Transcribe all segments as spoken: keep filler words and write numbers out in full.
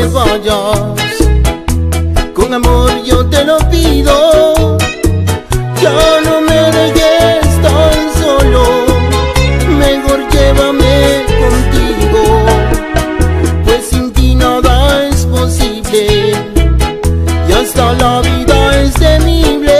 te vayas. Con amor yo te lo pido, ya no me dejes tan solo, mejor llévame contigo, pues sin ti nada es posible y hasta la vida es temible.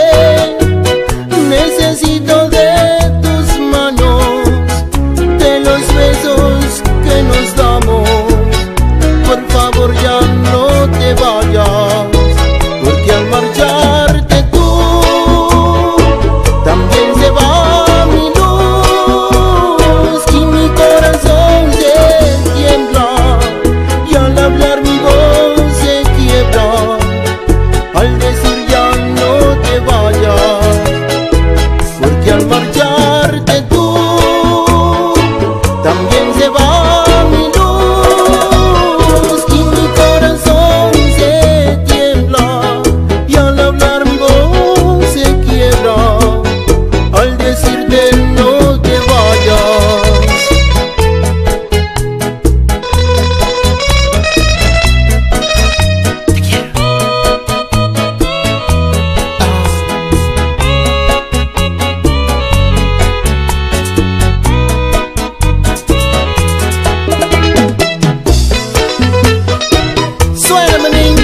Necesito de tus manos, de los besos que nos damos. Por favor ya no te vayas, porque al marcharte tú también se va mi luz y mi corazón se tiembla y al hablar mi voz se quiebra al decir ya no te vayas, porque al marcharte tú también se va mi luz y mi corazón se tiembla y al hablar mi voz se quiebra al decirte no te vayas. Te quiero. Suena, manín.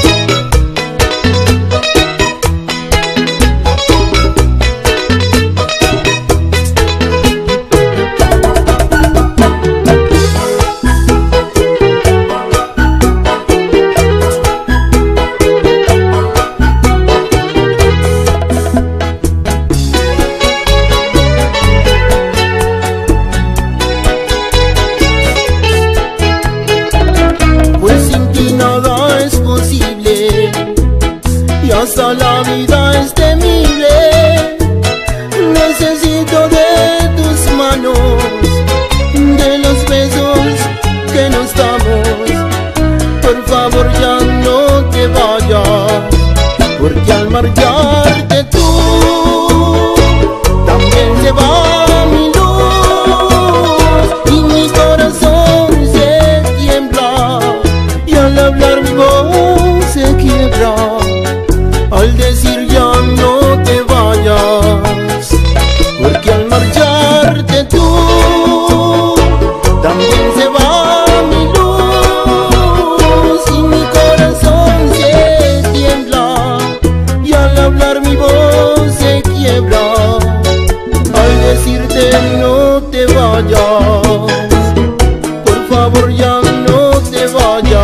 Pues sin ti nada es posible y hasta la vida es temible. Necesito de tus manos, de los besos que nos damos. Por favor ya no te vayas, porque al marcharte tú también se va mi luz y mi corazón se tiembla y al hablar mi voz se quiebra al decir ya no te vayas, porque al marcharte tú también se va mi luz y mi corazón se tiembla y al hablar mi voz se quiebra al decirte no te vayas. Por favor ya no te vayas.